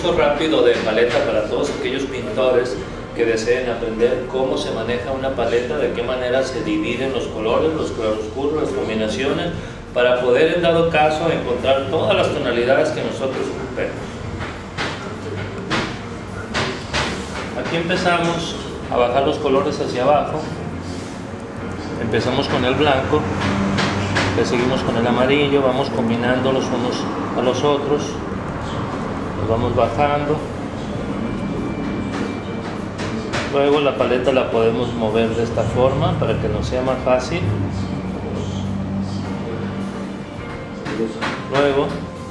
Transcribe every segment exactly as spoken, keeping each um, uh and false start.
curso rápido de paleta para todos aquellos pintores que deseen aprender cómo se maneja una paleta, de qué manera se dividen los colores, los claroscuros, las combinaciones, para poder en dado caso encontrar todas las tonalidades que nosotros ocupemos. Aquí empezamos a bajar los colores hacia abajo. Empezamos con el blanco, le seguimos con el amarillo, vamos combinando los unos a los otros, los vamos bajando. Luego la paleta la podemos mover de esta forma para que nos sea más fácil. Luego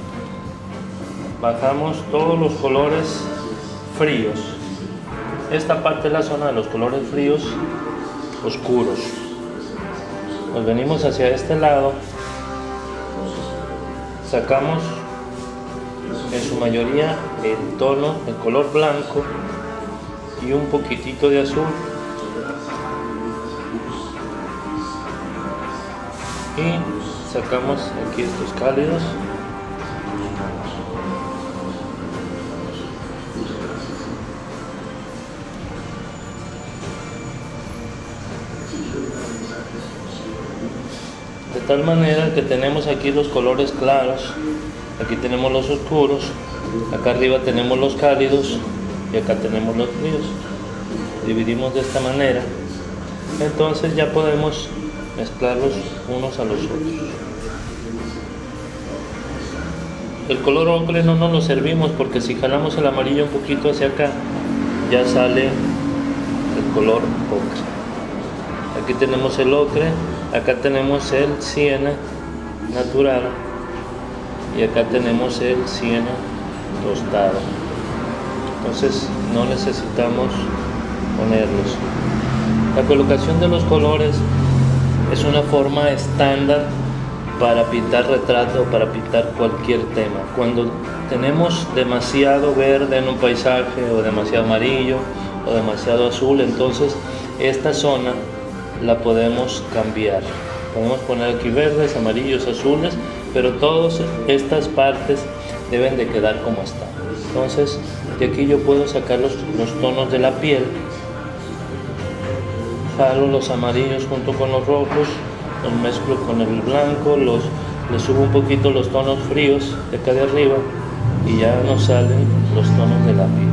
bajamos todos los colores fríos. Esta parte es la zona de los colores fríos oscuros. Nos venimos hacia este lado, sacamos en su mayoría el tono, el color blanco y un poquitito de azul, y sacamos aquí estos cálidos. De tal manera que tenemos aquí los colores claros, aquí tenemos los oscuros, acá arriba tenemos los cálidos y acá tenemos los fríos. Dividimos de esta manera, entonces ya podemos mezclarlos unos a los otros. El color ocre no nos lo servimos porque si jalamos el amarillo un poquito hacia acá, ya sale el color ocre. Aquí tenemos el ocre, acá tenemos el siena natural y acá tenemos el siena tostado. Entonces no necesitamos ponerlos. La colocación de los colores es una forma estándar para pintar retrato o para pintar cualquier tema. Cuando tenemos demasiado verde en un paisaje, o demasiado amarillo, o demasiado azul, entonces esta zona la podemos cambiar. Podemos poner aquí verdes, amarillos, azules, pero todas estas partes deben de quedar como están. Entonces de aquí yo puedo sacar los, los tonos de la piel, jalo los amarillos junto con los rojos, los mezclo con el blanco, los, les subo un poquito los tonos fríos de acá de arriba y ya nos salen los tonos de la piel.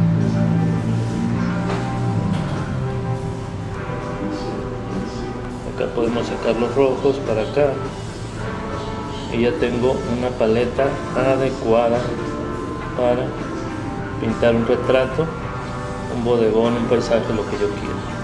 Acá podemos sacar los rojos para acá y ya tengo una paleta adecuada para pintar un retrato, un bodegón, un paisaje, lo que yo quiero.